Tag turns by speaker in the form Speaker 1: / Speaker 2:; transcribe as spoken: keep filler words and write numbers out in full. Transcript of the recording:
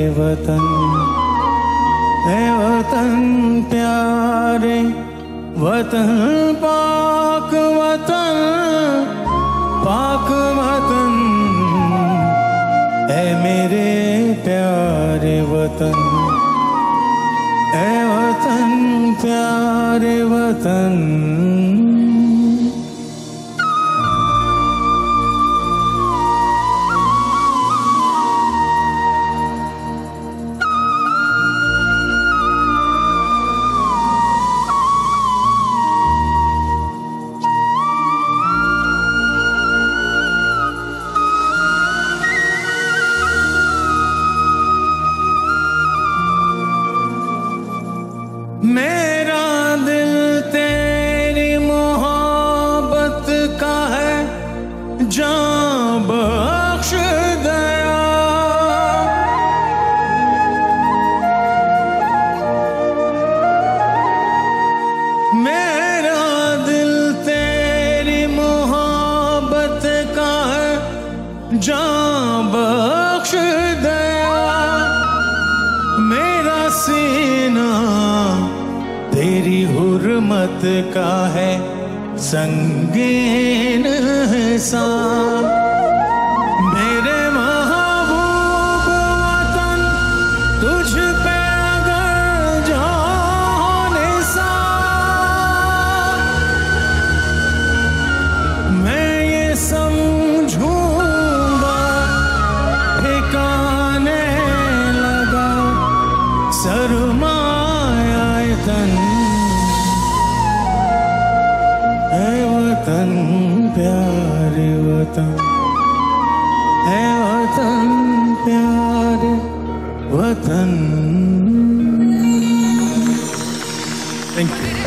Speaker 1: वतन, है वतन प्यारे वतन, पाक वतन, पाक वतन, है मेरे प्यारे वतन, है वतन प्यारे वतन। मेरा दिल तेरी मोहब्बत का है, जान बख्श दया। मेरा दिल तेरी मोहब्बत का है, जान बख्श दया। मेरा सीना तेरी हुर्मत का है, संगीन हिसाब। मेरे महबूब वतन तुझ पे अगर जान निसार, मैं ये समझूंगा ठिकाने लगा सरमाया तन, है वतन प्यारे वतन, है वतन प्यारे वतन। Thank you.